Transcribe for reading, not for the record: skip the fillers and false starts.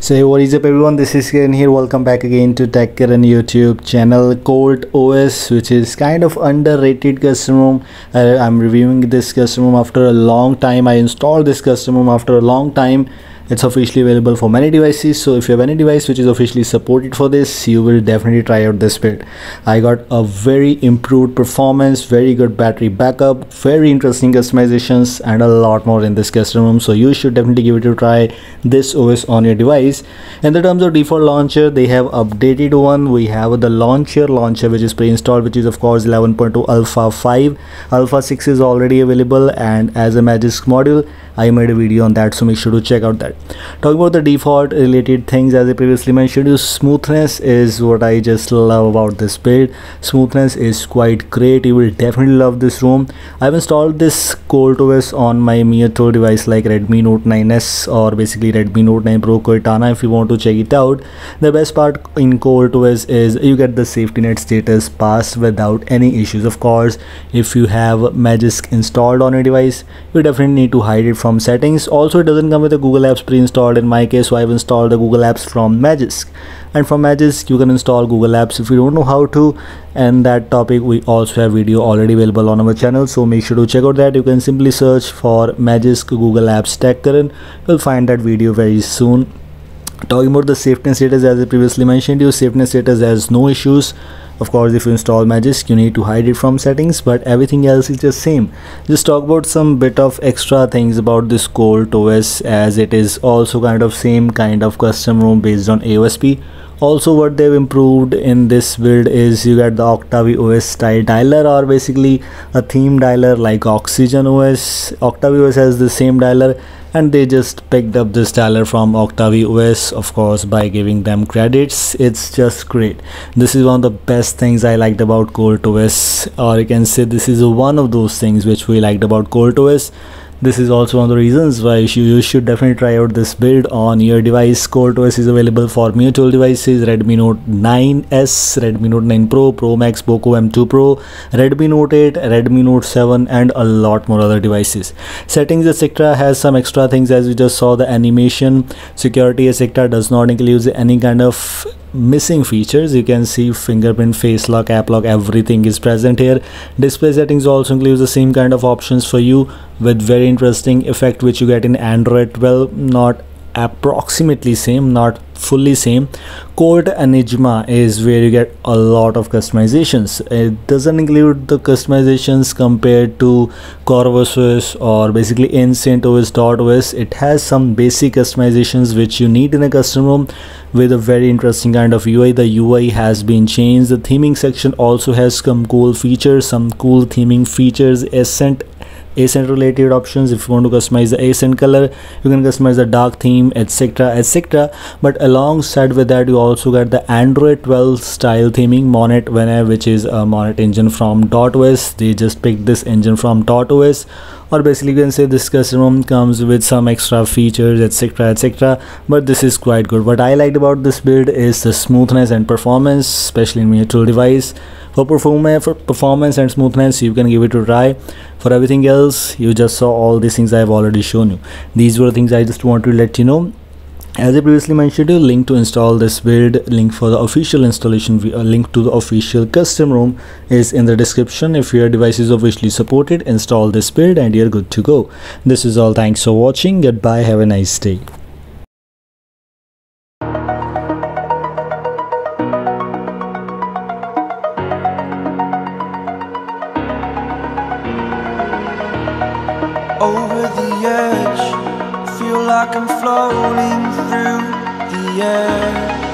So hey, what is up everyone, this is Kiran here. Welcome back again to Tech Kiran YouTube channel. Colt OS, which is kind of underrated custom ROM. I'm reviewing this custom ROM after a long time. I installed this custom ROM after a long time. It's officially available for many devices, so if you have any device which is officially supported for this, you will definitely try out this build. I got a very improved performance, very good battery backup, very interesting customizations, and a lot more in this custom ROM, so you should definitely give it a try, this OS on your device. In the terms of default launcher, they have updated one. We have the launcher which is pre-installed, which is of course 11.2 alpha 5. Alpha 6 is already available, and as a Magisk module I made a video on that, so make sure to check out that. Talking about the default related things, as I previously mentioned, smoothness is what I just love about this build. Smoothness is quite great. You will definitely love this ROM. I've installed this Colt OS on my Miyotro device like Redmi Note 9s or basically Redmi Note 9 Pro Cortana. If you want to check it out, the best part in Colt OS is you get the safety net status passed without any issues. Of course, if you have Magisk installed on your device, you definitely need to hide it from settings. Also, it doesn't come with a Google Apps pre-installed in my case, so I've installed the Google Apps from Magisk. And from Magisk you can install Google Apps if you don't know how to, and that topic we also have video already available on our channel, so make sure to check out that. You can simply search for Magisk Google Apps Tech Kiran. You'll find that video very soon. Talking about the safety status, as I previously mentioned, your safety status has no issues. Of course, if you install Magisk, you need to hide it from settings, but everything else is just same. Just talk about some bit of extra things about this Colt OS, as it is also kind of same kind of custom ROM based on AOSP. Also, what they've improved in this build is you get the Octavie OS style dialer, or basically a theme dialer like Oxygen OS. Octavie OS has the same dialer, and they just picked up this dialer from Octavie OS, of course, by giving them credits. It's just great. This is one of the best things I liked about Colt OS, or you can say this is one of those things which we liked about Colt OS. This is also one of the reasons why you should definitely try out this build on your device. Colt OS is available for Miyotro devices, Redmi Note 9s, Redmi Note 9 Pro, Pro Max, Poco M2 Pro, Redmi Note 8, Redmi Note 7, and a lot more other devices. Settings etc. has some extra things, as we just saw. The animation, security etc. does not include any kind of missing features. You can see fingerprint, face lock, app lock, everything is present here. Display settings also includes the same kind of options for you, with very interesting effect which you get in Android 12. Not approximately same, not fully same. Colt Enigma is where you get a lot of customizations. It doesn't include the customizations compared to Corvus OS or basically Ancient OS. It has some basic customizations which you need in a custom ROM, with a very interesting kind of UI. The UI has been changed. The theming section also has some cool features, some cool theming features, Ascent related options. If you want to customize the Ascent color, you can customize the dark theme, etc. But alongside with that, you also get the Android 12 style theming, Monet, which is a Monet engine from .os. They just picked this engine from .os, or basically you can say this custom ROM comes with some extra features, etc. But this is quite good. What I liked about this build is the smoothness and performance, especially in Miyotro device. For performance and smoothness, you can give it a try. For everything else, you just saw all these things I have already shown you. These were the things I just want to let you know. As I previously mentioned, a link to install this build, link for the official installation, a link to the official custom ROM is in the description. If your device is officially supported, install this build and you're good to go. This is all. Thanks for watching. Goodbye. Have a nice day. Over the edge, feel like I'm floating through the air.